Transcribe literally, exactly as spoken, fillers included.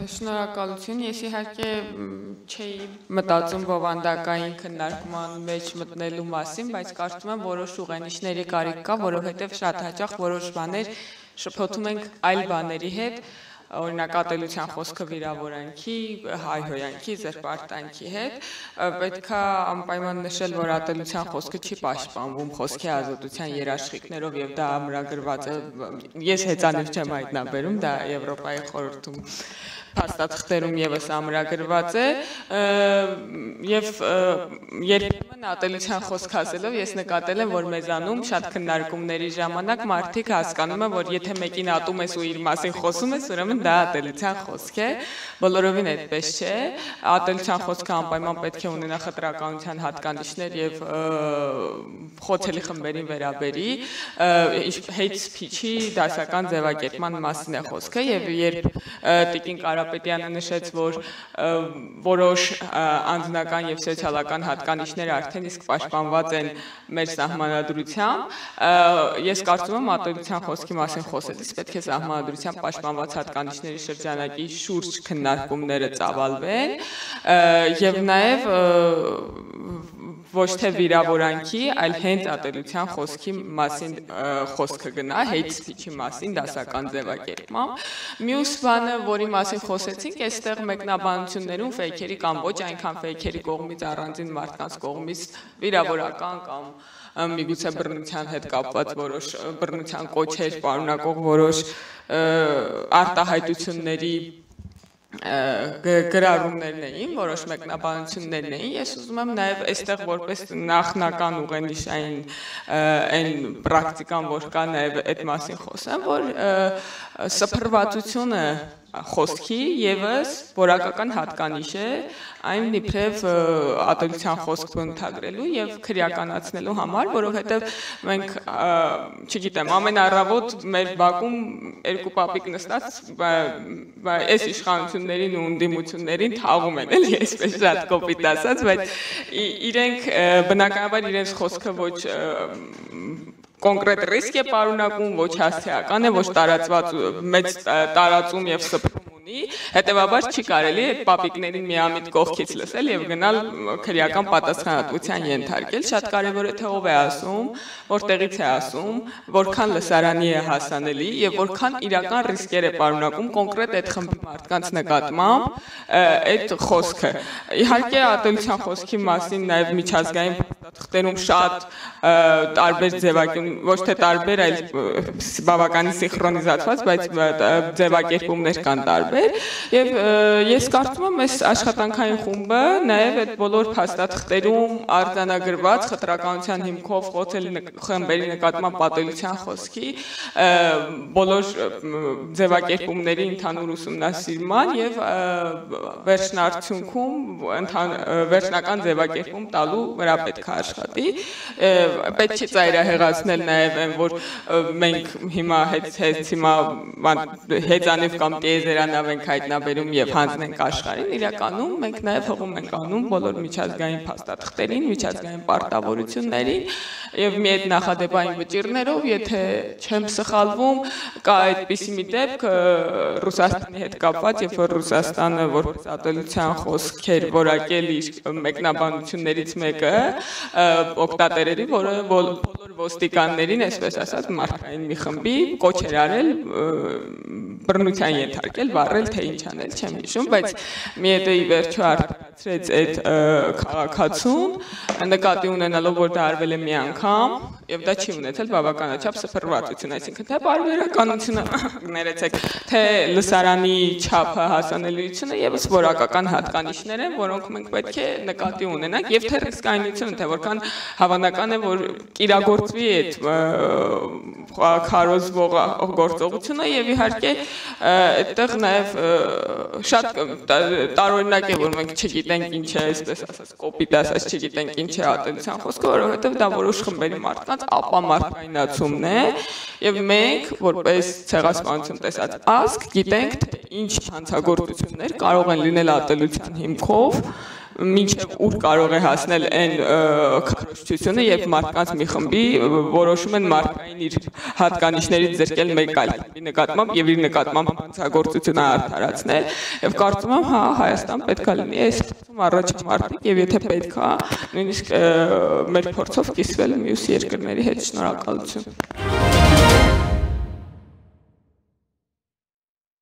Շնորհակալություն, ես իհարկե չէի մտածում բովանդակային քննարկման մեջ մտնելու մասին, բայց կարծում եմ որոշ ուղենիշների կարիք կա, որովհետև շատ հաճախ որոշ բաներ շփոթում ենք այլ բաների հետ, օրինակ ատելության խոսքը վիրավորանքի, հայհոյանքի, զրպարտանքի հետ, պետք է անպայման նշել, որ ատելության խոսքը չի պաշտպանվում խոսքի ազատության երաշխիքներով եւ դա ամրագրված է, ես հեծանիվ չեմ հայտնաբերում, դա Եվրոպայի խորհրդում փաստաթղթերում եւս ամրագրված է եւ երբեմն ատելության խոսք ասելով ես նկատել եմ, որ մեզանում շատ քննարկումների ժամանակ մարդիկ հասկանում են, որ եթե մեկին ատում ես ու իր մասին խոսում ես, ուրեմն դա ատելության խոսք է, բոլորովին այդպես չէ, ատելության խոսքը անպայման պետք է ունենա խտրականության հատկանիշներ եւ խոցելի խմբերին վերաբերի, hate speech-ի դասական ձևակերպման մասին է խոսքը եւ երբ Տիկին Կարապետյանը նշեց, որ որոշ անձնական եւ սոցիալական հատկանիշներ արդեն իսկ պաշտպանված են մեր սահմանադրությամբ, ես կարծում եմ ատելության խոսքի մասին խոսելիս պետք է սահմանադրությամբ պաշտպանված հատկանիշների շրջանակի շուրջ քննարկումները ծավալվեն եւ նաեւ ոչ թե վիրավորանքի, այլ հենց ատելության խոսքի մասին խոսքը գնա, hate speech-ի մասին դասական ձևակերպմամբ։ Մյուս բանը, որի մասին խոսեցինք, այստեղ մեկնաբանություններում ֆեյքերի կամ ոչ այնքան ֆեյքերի կողմից առանձին մարդկանց կողմից վիրավորական կամ միգուցե բռնության հետ կապված որոշ բռնության կոչեր պարունակող որոշ արտահայտությունների գրառումներն էին, որոշ մեկնաբանություններն էին, ես ուզում եմ նաև այստեղ որպես նախնական ուղենիշ այն այն պրակտիկան, որ կա նաև այդ մասին խոսեմ, որ սփռվածությունը խոսքի եւս որակական հատկանիշ է այն իբրև ատելության խոսք ընդհանրելու եւ քրեականացնելու համար, որովհետեւ մենք, չգիտեմ, ամեն առավոտ մեր բակում երկու պապիկ նստած այս իշխանություններին ու ընդդիմություններին թաղում են, էլի, այսպես շատ կոպիտ ասած, բայց իրենք բնականաբար իրենց խոսքը ոչ կոնկրետ ռիսկ է պարունակում, ոչ հասցեական է, ոչ տարածված մեծ տարածում եւ սփռում ունի, հետեւաբար չի կարելի այդ պապիկներին միամիտ կողքից լսել եւ գնալ քրեական պատասխանատվության ենթարկել, շատ կարեւոր է թե ով է ասում, որտեղից է ասում, որքան լսարանի է հասանելի եւ որքան իրական ռիսկեր է պարունակում կոնկրետ այդ խմբի մարդկանց նկատմամբ այդ խոսքը։ Իհարկե ատելության խոսքի մասին նաեւ միջազգային փաստաթղթերում շատ տարբեր ձևակերպ ոչ թե տարբեր, այլ բավականին սինխրոնիզացված, բայց ձևակերպումներ կան տարբեր եւ ես կարծում եմ այս աշխատանքային խումբը նաեւ այդ բոլոր փաստաթղթերում արձանագրված խտրականության հիմքով խոցելի խմբերի նկատմամբ պատելության խոսքի բոլոր ձևակերպումների ընդհանուր ուսումնասիրման եւ վերջնարդյունքում վերջնական ձևակերպում տալու վրա պետք է աշխատի, պետք չի ծայրահեղացնել նաև այն, որ մենք հիմա հետ հիմա հեծանիվ կամ տիեզերանավ ենք հայտնաբերում եւ հանձնենք աշխարհին, իրականում մենք նաև հողում ենք անում բոլոր միջազգային փաստաթղթերին, միջազգային պարտավորություններին եւ մի այդ նախադեպային վճիռներով, եթե չեմ սխալվում, կա այդպիսի մի դեպք Ռուսաստանի հետ կապված, երբ որ Ռուսաստանը որպես ատելության խոսք էր որակել իր մեկնաբանություններից մեկը օկտատերերի, որը բոլոր ոստիկաններին, այսպես ասած, մարդկային մի խմբի կոչ էր արել բռնության ենթարկել, վառել, թե ինչ անել, չեմ հիշում, բայց մի հետ ի վերջո արտադրեց այդ քաղաքացուն, նկատի ունենալով, որ դա արվել է մի անգամ, եւ դա չի ունեցել բավականաչափ սփռվածություն, այսինքն թե բարբերականությունը, ներեցեք, թե լսարանի չափը, հասանելիությունը եւս որակական հատկանիշներ են, որոնք մենք պետք է նկատի ունենանք, եւ թե ռիսկայնությունը, թե որքան հավանական է, որ կիրագործվի այդ քարոզվող գործողությունը եւ իհարկե այդտեղ նաեւ շատ տարօրինակ է, որ մենք չգիտենք ինչ է, այսպես ասած, կոպիտ ասած չգիտենք ինչ է ատելության խոսքը, որովհետեւ դա որոշ խմբերի մարդկանց ապամարտկայնացումն է եւ մենք որպես ցեղասպանություն տեսած ազգ գիտենք թե ինչ հանցագործություններ կարող են լինել ատելության հիմքով մինչև ուր կարող է հասնել այն քարոզչությունը, երբ մարդկանց մի խմբի որոշում են մարդկային իր հատկանիշներից զրկել մեկ այլ նկատմամբ եւ իր նկատմամբ հանցագործությունը արդարացնել, եւ կարծում եմ, հա, Հայաստան պետք է լինի այս առաջամարտիկ եւ եթե պետք է, նույնիսկ մեր փորձով կիսվել մյուս երկրների հետ։ Շնորհակալություն։